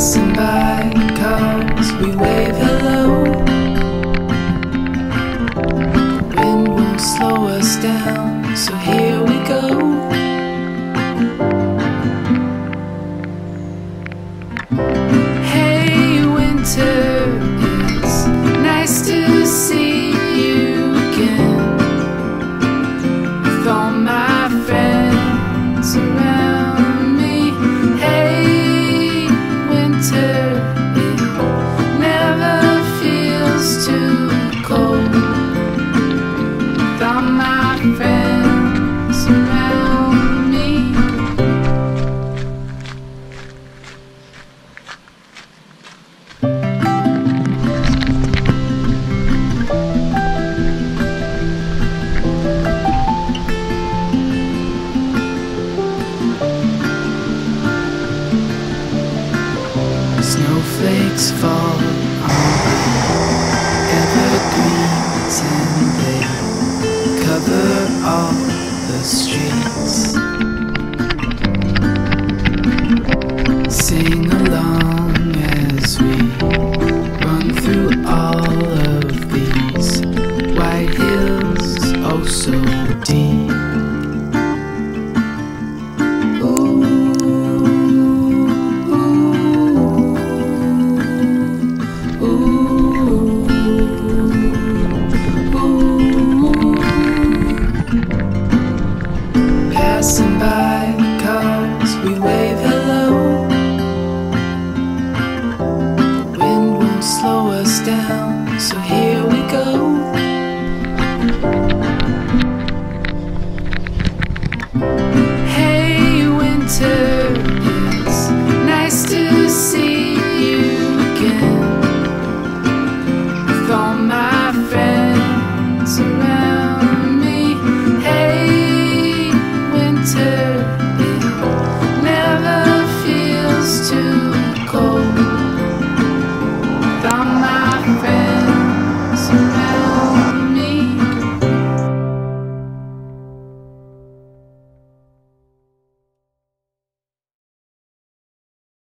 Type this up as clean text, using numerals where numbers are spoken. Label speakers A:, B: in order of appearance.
A: passing by cars, we wave hello. The wind won't slow us down, so here we go. Hey winter, it's nice to see you again, with all my friends around me. Hey winter, it never feels too cold, with all my friends around me. Snowflakes fall on evergreens and they cover all the streets. Sing